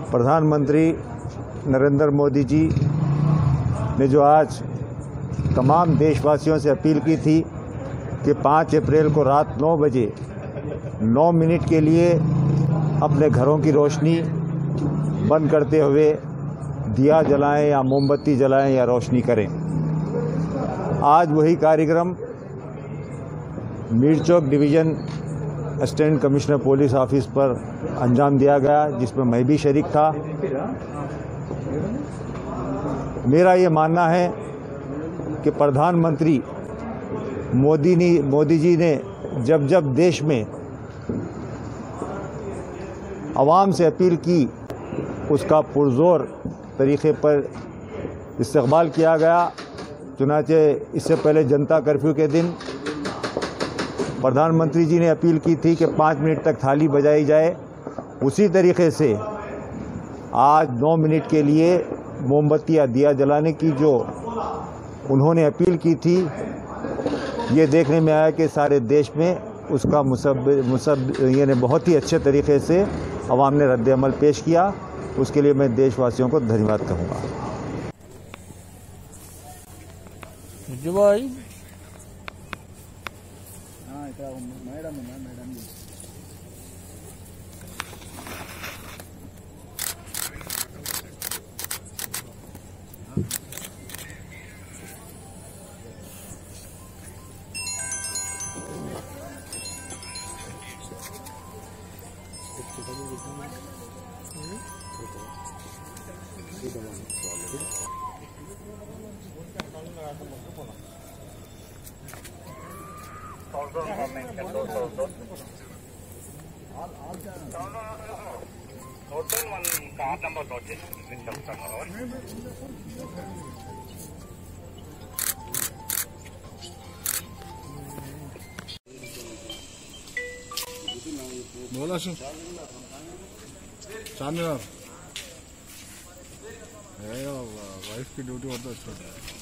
प्रधानमंत्री नरेंद्र मोदी जी ने जो आज तमाम देशवासियों से अपील की थी कि 5 अप्रैल को रात 9 बजे 9 मिनट के लिए अपने घरों की रोशनी बंद करते हुए दिया जलाएं या मोमबत्ती जलाएं या रोशनी करें। आज वही कार्यक्रम Mirchowk division assistant commissioner police office पर अंजाम दिया गया, जिसमें मैं भी शरीक था। मेरा ये मानना है कि प्रधानमंत्री मोदी जी ने जब जब देश में आवाम से अपील की, उसका पुरजोर तरीके पर इस्तकबाल किया गया। चुनांचे इससे पहले जनता कर्फ्यू के दिन प्रधानमंत्री जी ने अपील की थी कि 5 मिनट तक थाली बजाई जाए। उसी तरीके से आज 9 मिनट के लिए मोमबत्ती या दिया जलाने की जो उन्होंने अपील की थी, ये देखने में आया कि सारे देश में उसका यानी बहुत ही अच्छे तरीके से अवाम ने रद्द-ए-अमल पेश किया। उसके लिए मैं देशवासियों को धन्यवाद कहूँगा। बोला चांदीवार वाइफ की ड्यूटी होता है।